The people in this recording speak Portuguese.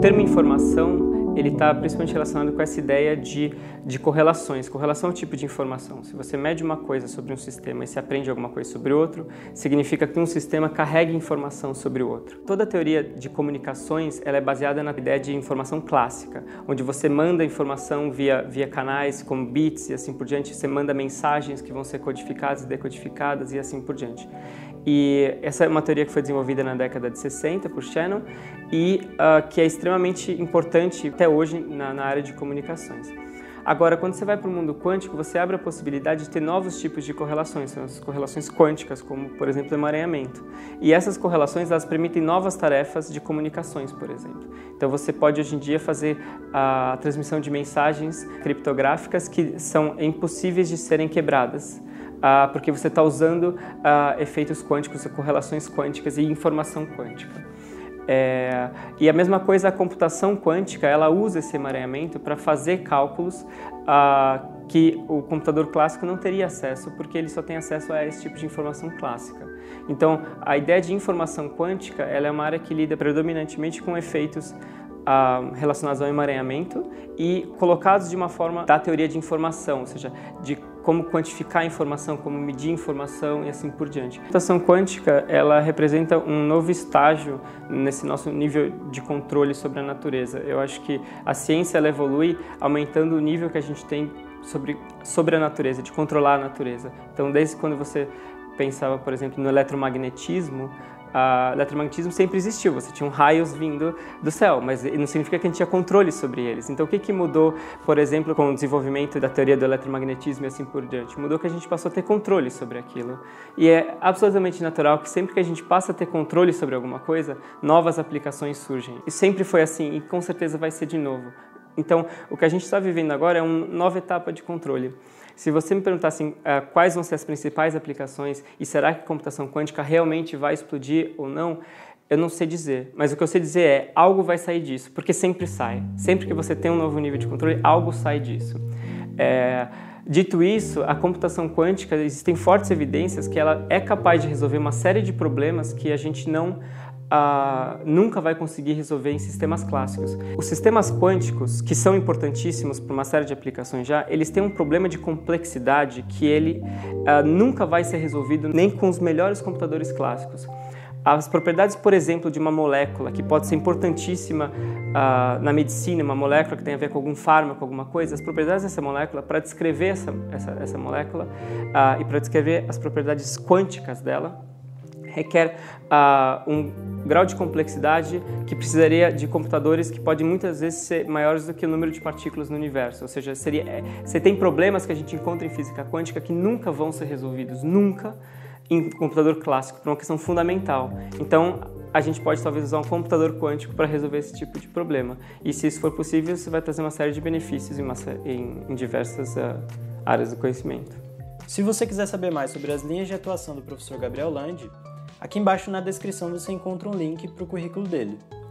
termo informação, ele está principalmente relacionado com essa ideia de correlações. Correlação é um tipo de informação. Se você mede uma coisa sobre um sistema e se aprende alguma coisa sobre outro, significa que um sistema carrega informação sobre o outro. Toda a teoria de comunicações ela é baseada na ideia de informação clássica, onde você manda informação via canais como bits e assim por diante, você manda mensagens que vão ser codificadas e decodificadas e assim por diante. E essa é uma teoria que foi desenvolvida na década de 60 por Shannon e que é extremamente importante até hoje na área de comunicações. Agora, quando você vai para o mundo quântico, você abre a possibilidade de ter novos tipos de correlações, são as correlações quânticas, como, por exemplo, o emaranhamento. E essas correlações, elas permitem novas tarefas de comunicações, por exemplo. Então, você pode, hoje em dia, fazer a transmissão de mensagens criptográficas que são impossíveis de serem quebradas. Porque você está usando efeitos quânticos, correlações quânticas e informação quântica. E a mesma coisa, a computação quântica, ela usa esse emaranhamento para fazer cálculos que o computador clássico não teria acesso, porque ele só tem acesso a esse tipo de informação clássica. Então, a ideia de informação quântica, ela é uma área que lida predominantemente com efeitos relacionados ao emaranhamento e colocados de uma forma da teoria de informação, ou seja, de como quantificar a informação, como medir informação e assim por diante. A computação quântica, ela representa um novo estágio nesse nosso nível de controle sobre a natureza. Eu acho que a ciência ela evolui aumentando o nível que a gente tem sobre a natureza, de controlar a natureza. Então, desde quando você pensava, por exemplo, no eletromagnetismo, o eletromagnetismo sempre existiu, você tinha raios vindo do céu, mas não significa que a gente tinha controle sobre eles. Então o que mudou, por exemplo, com o desenvolvimento da teoria do eletromagnetismo e assim por diante? Mudou que a gente passou a ter controle sobre aquilo. E é absolutamente natural que sempre que a gente passa a ter controle sobre alguma coisa, novas aplicações surgem. E sempre foi assim e com certeza vai ser de novo. Então o que a gente está vivendo agora é uma nova etapa de controle. Se você me perguntar assim, quais vão ser as principais aplicações e será que a computação quântica realmente vai explodir ou não, eu não sei dizer. Mas o que eu sei dizer é, algo vai sair disso, porque sempre sai. Sempre que você tem um novo nível de controle, algo sai disso. Dito isso, a computação quântica, existem fortes evidências que ela é capaz de resolver uma série de problemas que a gente nunca vai conseguir resolver em sistemas clássicos. Os sistemas quânticos, que são importantíssimos para uma série de aplicações já, eles têm um problema de complexidade que ele nunca vai ser resolvido nem com os melhores computadores clássicos. As propriedades, por exemplo, de uma molécula, que pode ser importantíssima na medicina, uma molécula que tem a ver com algum fármaco, alguma coisa, as propriedades dessa molécula, para descrever essa molécula e para descrever as propriedades quânticas dela, requer um grau de complexidade que precisaria de computadores que podem muitas vezes ser maiores do que o número de partículas no universo. Ou seja, você tem problemas que a gente encontra em física quântica que nunca vão ser resolvidos, nunca, em computador clássico, por uma questão fundamental. Então, a gente pode talvez usar um computador quântico para resolver esse tipo de problema. E se isso for possível, isso vai trazer uma série de benefícios em diversas áreas do conhecimento. Se você quiser saber mais sobre as linhas de atuação do professor Gabriel Landi, aqui embaixo na descrição você encontra um link para o currículo dele.